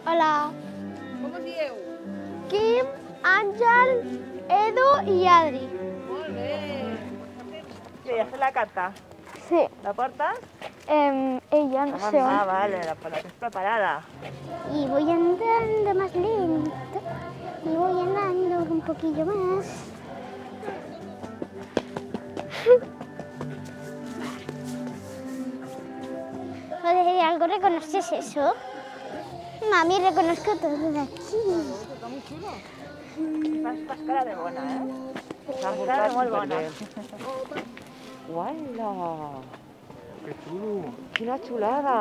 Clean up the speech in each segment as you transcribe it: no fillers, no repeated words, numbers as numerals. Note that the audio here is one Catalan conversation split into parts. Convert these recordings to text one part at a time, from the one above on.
Hola. Com us dieu? Quim, Àngel, Edu i Adri. Molt bé. ¿Qué? ¿Ya haces la carta? Sí. ¿La portas? Ella, no sé. Ah, vale, la tienes preparada. Y voy andando más lento. Y voy andando un poquillo más. Joder, ¿algo reconoces eso? Mami, reconozco todo de aquí. Està molt xulo. Fas cara de bona, Fas cara de molt bona. Uala! Que xulo! Quina xulada!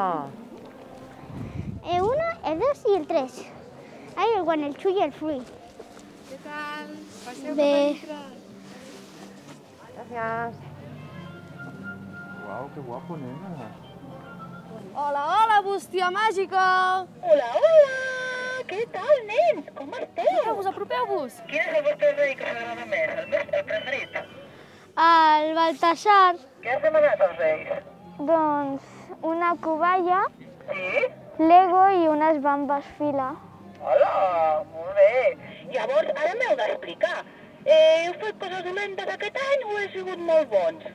El 1, el 2 y el 3. Hay el 1, el 2 y el 3. Què tal? Passeu Bé. cap a dintre. Gràcies. Uau, que guapo, nena! Hola, hola, bústia màgica! Hola, hola! Què tal, nens? Com esteu? Apropeu-vos, apropeu-vos! Quin és el vostre rei que us agrada més? El preferit? El Baltasar, Què has demanat als reis? doncs, una covalla, Sí? Lego i unes bambes fila. Hola, molt bé. Llavors, ara m'heu d'explicar. Heu fet coses dolentes aquest any o heu sigut molt bons?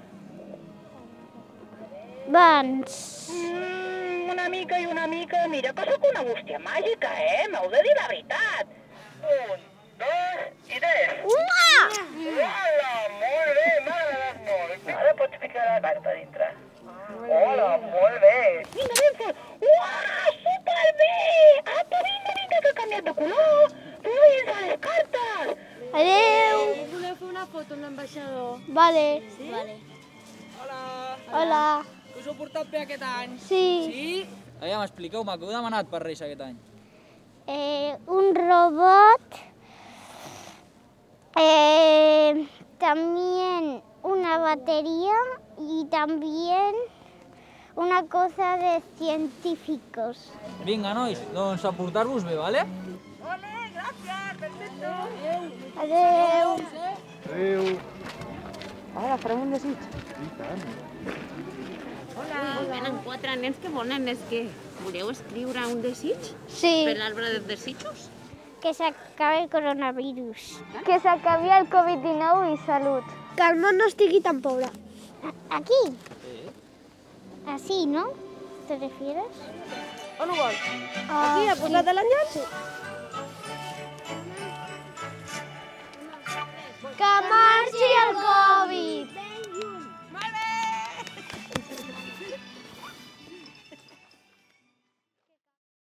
Doncs, Una mica i una mica. Mira que sóc una bústia màgica, M'heu de dir la veritat. 1, 2 i 3. Hola, molt bé, m'ha agradat molt. Ara pots ficar la carta dintre. Hola, molt bé. Vinga, ben, uau, superbé! Apa, vinga, que ha canviat de color. Fluïs a les cartes. adeu. Voleu fer una foto amb l'ambaixador? Vale. Sí? Vale. Hola. Hola. Us ho heu portat bé aquest any? Sí. Sí? Aviam, expliqueu-me, què heu demanat per Reis aquest any? Un robot. También una batería y también una cosa de científicos. Vinga, nois, doncs a portar-vos bé, vale? Adeu. Adéu! Ara, farem un desig. I tant! Ui, venen 4 nens que volen, és que voleu escriure un desig Sí. per l'arbre de desitjos? Que s'acabi el coronavirus. Que s'acabi el Covid-19 i salut. Que el món no estigui tan pobre. Aquí? Sí. Así, ¿no? ¿Te refieres? On ho vols? Aquí, a posat de l'enllaç? Sí. Que marxi el Covid!